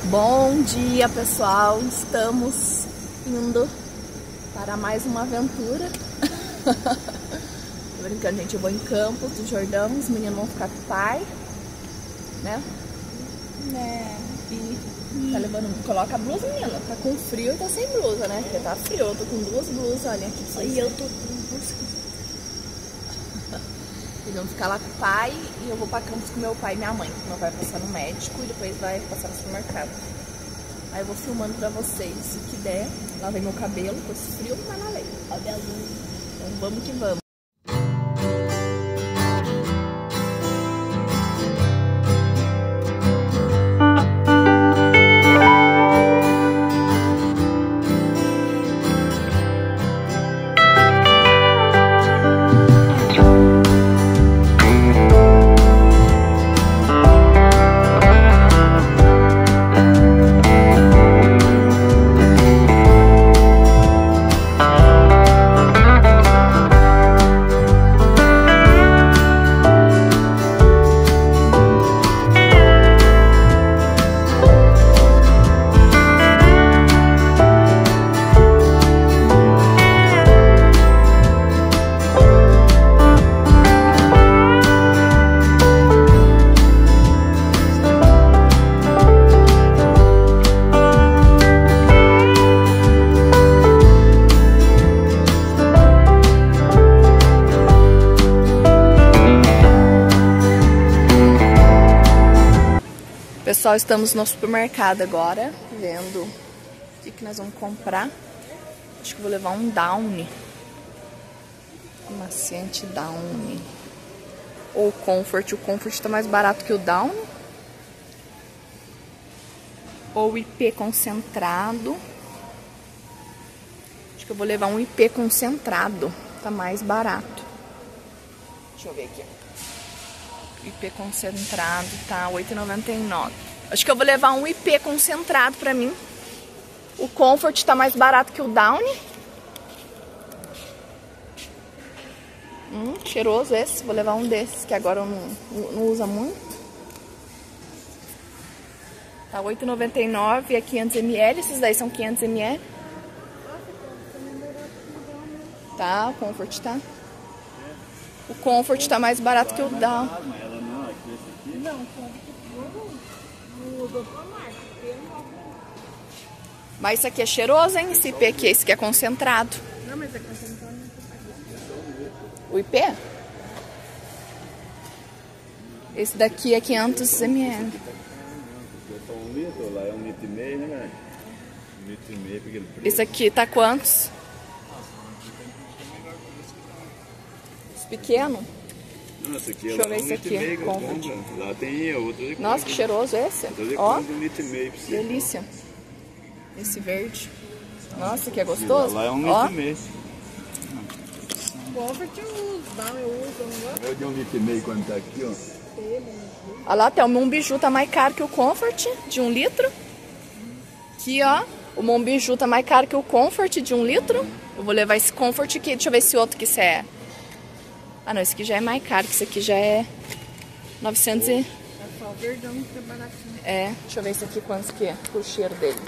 Bom dia, pessoal! Estamos indo para mais uma aventura. Tô brincando, gente. Eu vou em Campos do Jordão. Os meninos vão ficar com o pai, né? E tá levando... Coloca a blusa, menina. Tá com frio e tá sem blusa, né? Porque tá frio. Eu tô com duas blusas, olha aqui. E eu tô com duas. Eles vão ficar lá com o pai e eu vou pra Campos com meu pai e minha mãe. Meu pai vai passar no médico e depois vai passar no supermercado. Aí eu vou filmando pra vocês. Se que der, lavei meu cabelo, com esse frio, mas lavei. Então vamos que vamos. Pessoal, estamos no supermercado agora, vendo o que nós vamos comprar. Acho que vou levar um Downy. Amaciante Downy. Ou Comfort. O Comfort tá mais barato que o Downy. Ou IP concentrado. Acho que eu vou levar um IP concentrado. Tá mais barato. Deixa eu ver aqui. IP concentrado tá R$8,99. Acho que eu vou levar um IP concentrado pra mim. O Comfort tá mais barato que o Downy. Cheiroso esse. Vou levar um desses, que agora eu não usa muito. Tá R$8,99 e é 500 ml. Esses daí são 500 ml. Tá, o Comfort tá. O Comfort tá mais barato que o Downy. Mas isso aqui é cheiroso, hein? Esse IP aqui, esse aqui é concentrado. Não, mas é concentrado. O IP? Esse daqui é 500 ml. Esse aqui tá quantos? Esse pequeno? Nossa, aqui deixa eu ver esse aqui. Lá tem outro. Nossa, que cheiroso esse. Ó, delícia. Esse verde. Nossa, que é gostoso. Lá é ó. 1,5 litro. Comfort eu uso, eu uso. Eu de 1,5 litro quando tá aqui, ó. Olha lá, até o Monbiju tá mais caro que o Comfort, de 1 litro. Aqui, ó. O Monbiju tá mais caro que o Comfort, de 1 litro. Eu vou levar esse Comfort aqui. Deixa eu ver esse outro que isso é. Ah, não, esse aqui já é mais caro, que esse aqui já é 900 e... O verdão que é baratinho. É, deixa eu ver esse aqui quantos que é, o cheiro dele.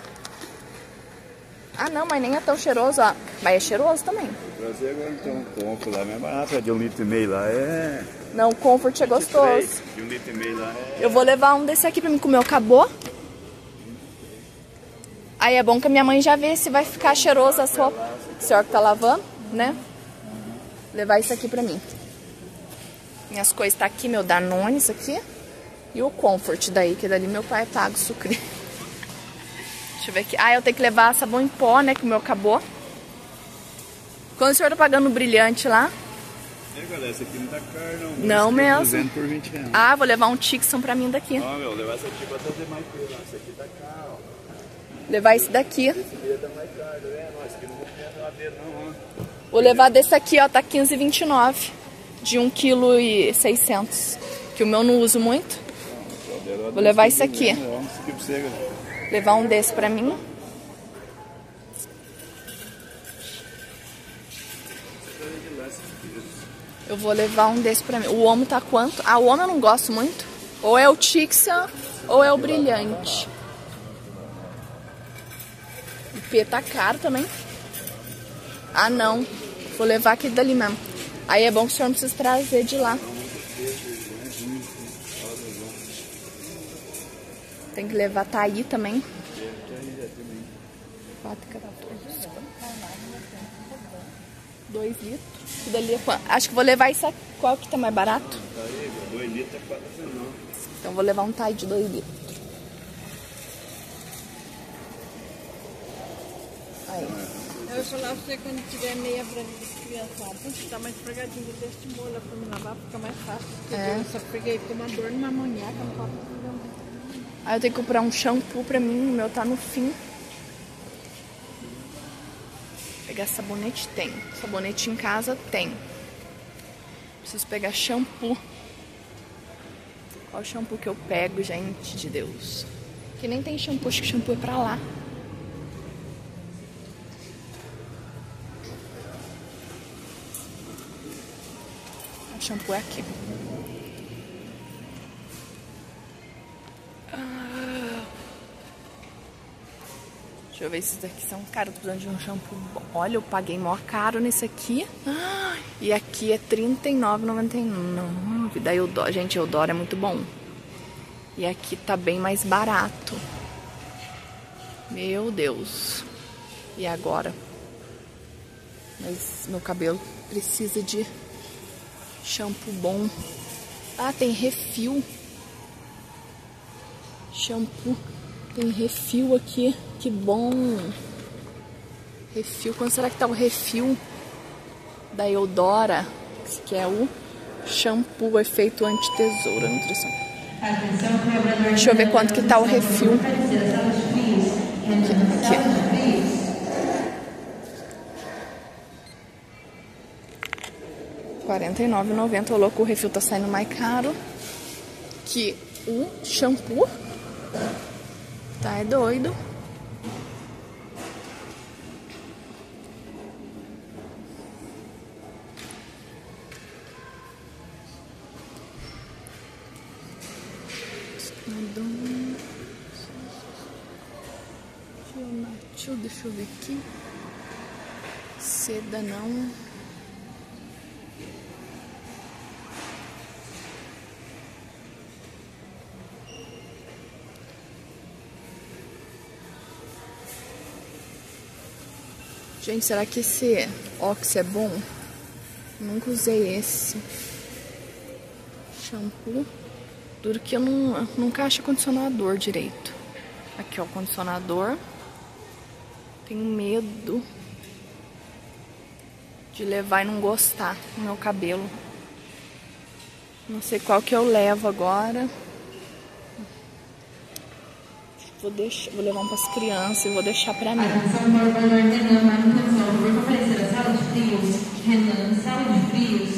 Ah, não, mas nem é tão cheiroso, ó. Mas é cheiroso também. O Brasil agora então, o Comfort lá é mais barato, é de 1,5 litro lá é... Não, o Comfort é gostoso. De 1,5 litro lá é... Eu vou levar um desse aqui pra mim comer, acabou. Aí é bom que a minha mãe já vê se vai ficar cheiroso a sopa. A senhora que tá lavando, né? Levar isso aqui pra mim. Minhas coisas tá aqui, meu Danone, isso aqui. E o Comfort daí, que dali meu pai paga o sucre. Deixa eu ver aqui. Ah, eu tenho que levar sabão em pó, né, que o meu acabou. Quando o senhor tá pagando o brilhante lá? É, galera, essa aqui não tá caro, não. Não mesmo. 200 por 20 reais. Ah, vou levar um Tixon pra mim daqui. Ó, meu, levar essa aqui pra trazer mais coisa. Essa aqui tá caro, ó. Levar esse daqui. Esse aqui tá mais caro, né? Nossa, aqui não vou comer a geladeira, não, ó. Vou levar desse aqui, ó, tá R$15,29. De 1,6 kg. Que o meu não uso muito. Vou levar isso aqui. Levar um desse pra mim. Eu vou levar um desse pra mim. O Omo tá quanto? Ah, o Omo eu não gosto muito. Ou é o Tixan ou é o Brilhante. P tá caro também. Ah, não. Vou levar aquele dali mesmo. Aí é bom que o senhor não precisa trazer de lá. Tem que levar Taí também. 2 litros. Isso dali é quanto? Acho que vou levar isso aqui. Qual que tá mais barato? 2 litros é 4,19. Então vou levar um Taí de 2 litros. Aí. Eu vou falar pra você quando tiver meia branca de criançada. Tá mais esfregadinho, vou deixar de molho pra me lavar, fica mais fácil. Porque eu só peguei com uma dor numa manhaca, não pode fazer. Aí eu tenho que comprar um shampoo pra mim, o meu tá no fim. Pegar sabonete, tem. Sabonete em casa, tem. Preciso pegar shampoo. Qual shampoo que eu pego, gente de Deus? Que nem tem shampoo, acho que shampoo é pra lá. O shampoo é aqui. Deixa eu ver se esses daqui são caros. Tô precisando de um shampoo bom. Olha, eu paguei maior caro nesse aqui. E aqui é R$39,99. Daí o Dó, gente, o Eudora é muito bom. E aqui tá bem mais barato. Meu Deus. E agora? Mas meu cabelo precisa de shampoo bom. Ah, tem refil. Shampoo. Tem refil aqui. Que bom. Refil. Quando será que tá o refil da Eudora? Esse aqui é o shampoo efeito anti-tesoura nutrição. Deixa eu ver quanto que tá o refil. Aqui. R$49,90. O louco, o refil tá saindo mais caro que o shampoo. Tá, é doido. Deixa eu ver aqui. Seda não. Gente, será que esse Oxy é bom? Nunca usei esse shampoo. Duro que eu nunca acho condicionador direito. Aqui, ó, o condicionador. Tenho medo de levar e não gostar do meu cabelo. Não sei qual que eu levo agora. Vou levar um para as crianças e vou deixar para mim. Atenção para o valor da manutenção. Vou comparecer à sala de frios. Renan, sala de frios.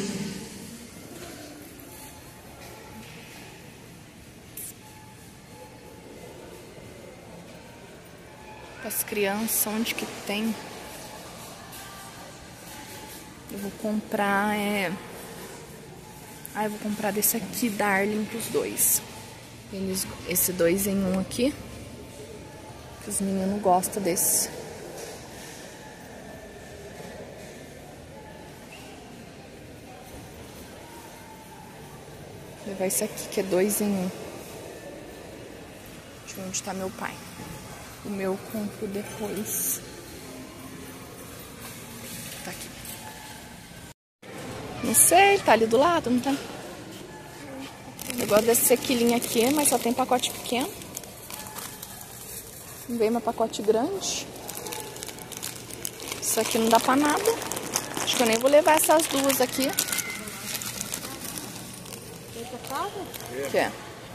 As crianças, onde que tem? Eu vou comprar, eu vou comprar desse aqui, Darling, pros dois. Esse 2 em 1 aqui. Que os meninos gostam desse. Vou levar esse aqui, que é 2 em 1. Deixa eu ver onde tá meu pai. O meu compro depois. Tá aqui. Não sei, tá ali do lado, não tá? Eu gosto desse sequilinho aqui, mas só tem pacote pequeno. Não veio meu pacote grande. Isso aqui não dá pra nada. Acho que eu nem vou levar essas duas aqui. O que é?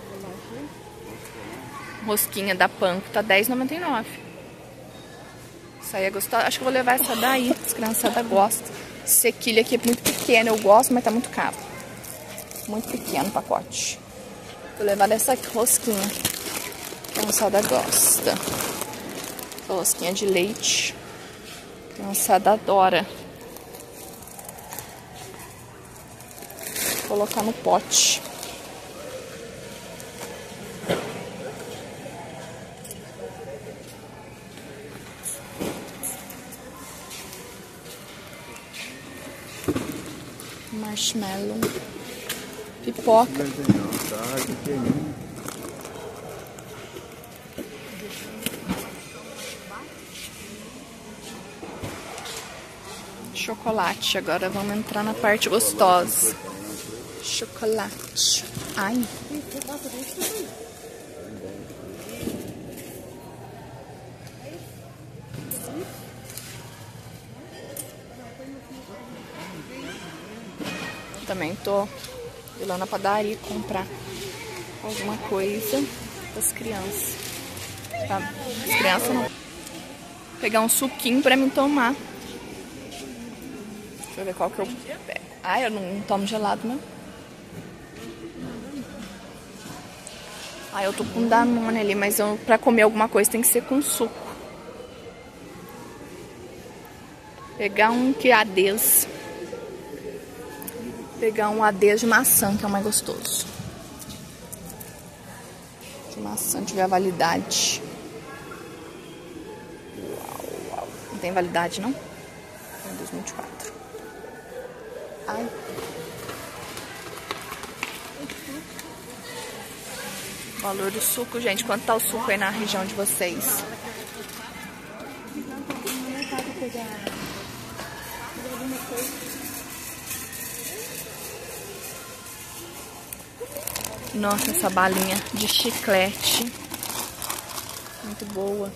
Rosquinha da Panko tá R$10,99. Isso aí é gostoso. Acho que eu vou levar essa daí. As criançadas gostam. Esse sequilho aqui é muito pequeno. Eu gosto, mas tá muito caro. Muito pequeno o pacote. Vou levar dessa aqui, rosquinha. A criançada gosta. Essa rosquinha de leite. A criançada adora. Vou colocar no pote. Marshmallow. Pipoca. Chocolate. Agora vamos entrar na parte gostosa. Chocolate. Ai. Também tô indo lá na padaria comprar alguma coisa das crianças. Tá? As crianças não. Pegar um suquinho pra mim tomar. Deixa eu ver qual que eu pego. Ai, eu não tomo gelado, né? Ai, eu tô com Danone ali, mas pra comer alguma coisa tem que ser com suco. Pegar um quiadês. Pegar um adês de maçã, que é o mais gostoso. De maçã, tiver validade. Uau. Não tem validade, não? Tem 2024. Ai. O valor do suco, gente. Quanto tá o suco aí na região de vocês? Nossa, essa balinha de chiclete. Muito boa.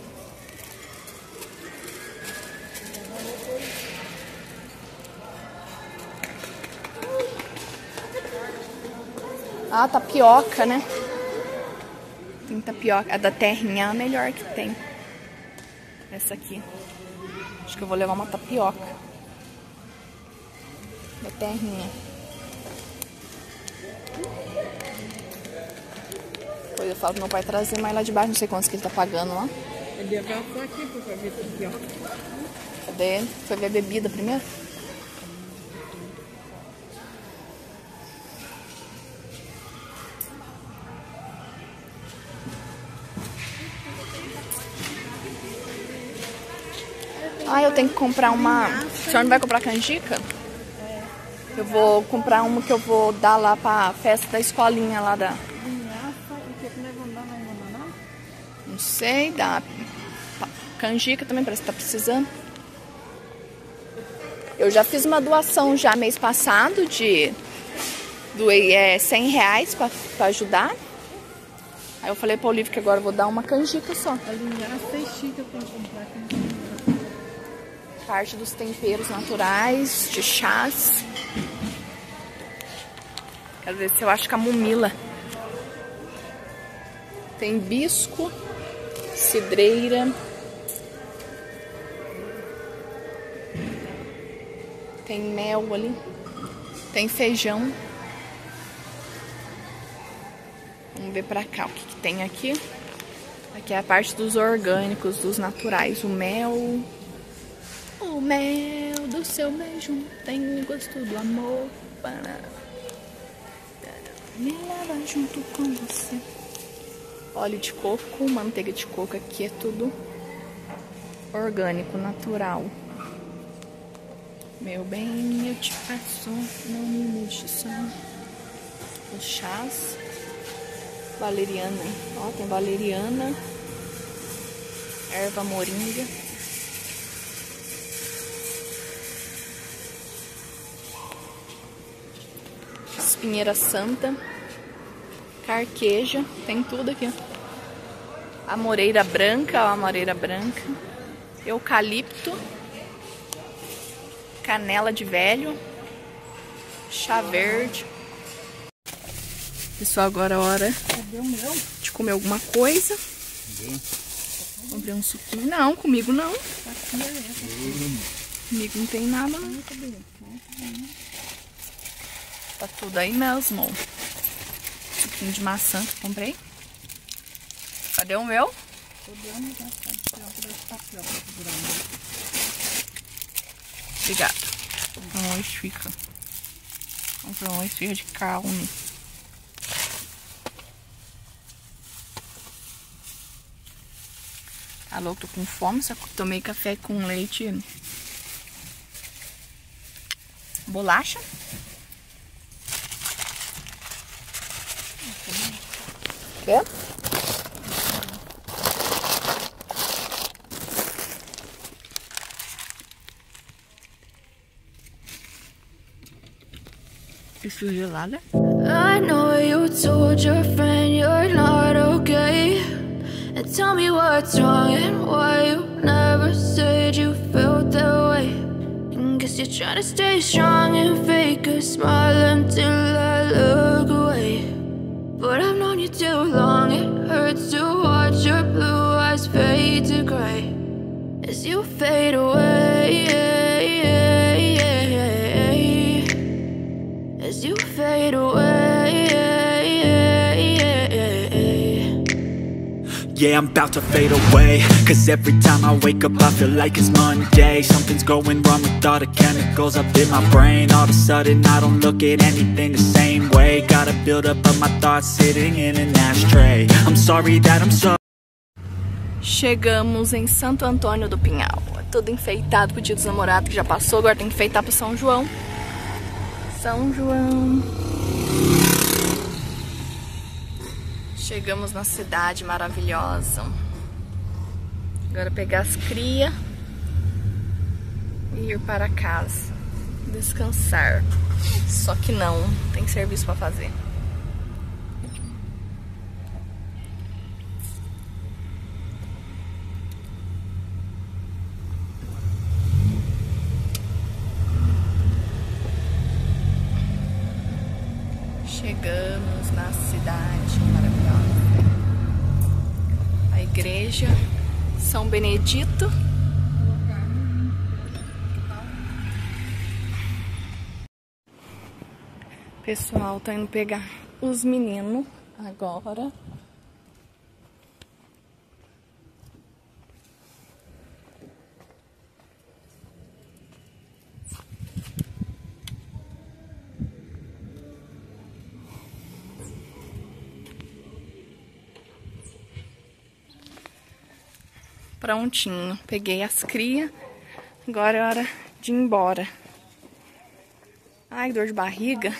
Ah, tapioca, né? Tem tapioca. A da terrinha é a melhor que tem. Essa aqui. Acho que eu vou levar uma tapioca. Da terrinha. Depois eu falo pro meu pai trazer mais lá de baixo. Não sei quantos que ele tá pagando lá. Ele ia ver aqui pra ver tapioca. Cadê? Foi ver a bebida primeiro? Ah, eu tenho que comprar uma... A senhora não vai comprar canjica? Eu vou comprar uma que eu vou dar lá pra festa da escolinha lá da... Não sei, da... Canjica também parece que tá precisando. Eu já fiz uma doação já mês passado de... Doei R$100 pra ajudar. Aí eu falei pra Olivia que agora eu vou dar uma canjica só. A linhaça é chique pra comprar canjica. Parte dos temperos naturais, de chás. Quero ver se eu acho camomila. Tem hibisco, cidreira. Tem mel ali. Tem feijão. Vamos ver pra cá o que tem aqui. Aqui é a parte dos orgânicos, dos naturais. O mel do seu beijo tem o gosto do amor para me levar junto com você. Óleo de coco, manteiga de coco, aqui é tudo orgânico, natural. Meu bem, eu te peço, não me deixe só. Os chás. Valeriana, ó, tem valeriana. Erva moringa. Espinheira santa. Carqueja, tem tudo aqui. Amoreira branca, ó, amoreira branca. Eucalipto. Canela de velho. Chá verde. Pessoal, agora é hora de comer alguma coisa. Comprei um suquinho. Não, comigo não. Comigo não tem nada, não. Tá tudo aí mesmo. Suquinho de maçã que eu comprei. Cadê o meu? Obrigada. Uma esfirra. Comprei uma esfirra de carne. Tá louco, tô com fome, só que tomei café com leite, bolacha Quer? Isso gelada. I know you told your friend you're not okay, and tell me what's wrong and why you never said you felt that way. And guess you're trying to stay strong and fake a smile until I look away. But I've known you too long, it hurts to watch your blue eyes fade to gray as you fade away, as you fade away. Yeah, I'm about to fade away, cause every time I wake up I feel like it's Monday. Something's going wrong with all the chemicals up in my brain. All of a sudden I don't look at anything the same way. Got a build up of my thoughts sitting in an ashtray. I'm sorry that I'm so... Chegamos em Santo Antônio do Pinhal. Tudo enfeitado pro Dia dos Namorados, que já passou. Agora tem que enfeitar pro São João. São João. Chegamos na cidade maravilhosa. Agora pegar as crias e ir para casa. Descansar. Só que não, tem serviço para fazer. Chegamos na cidade maravilhosa. A igreja São Benedito. Pessoal, tô indo pegar os meninos agora. Prontinho, peguei as crias. Agora é hora de ir embora. Ai, dor de barriga.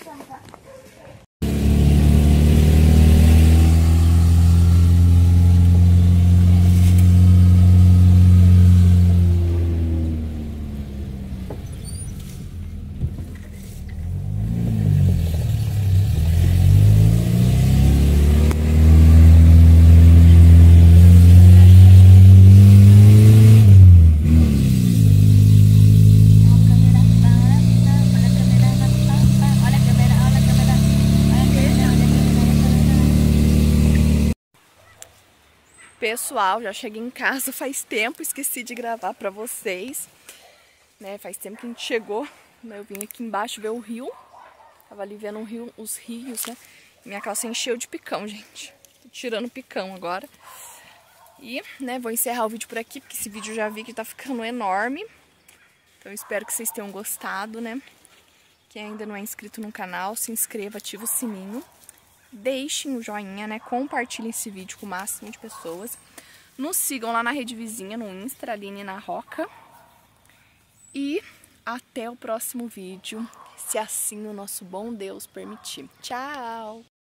Pessoal, já cheguei em casa faz tempo, esqueci de gravar pra vocês, né? Faz tempo que a gente chegou, né? Eu vim aqui embaixo ver o rio, tava ali vendo os rios, né? Minha calça encheu de picão, gente. Tô tirando picão agora. E, né, vou encerrar o vídeo por aqui, porque esse vídeo eu já vi que tá ficando enorme. Então eu espero que vocês tenham gostado, né? Quem ainda não é inscrito no canal, se inscreva, ativa o sininho. Deixem o joinha, né? Compartilhem esse vídeo com o máximo de pessoas. Nos sigam lá na rede vizinha, no Insta, Aline na Roca. E até o próximo vídeo, se assim o nosso bom Deus permitir. Tchau!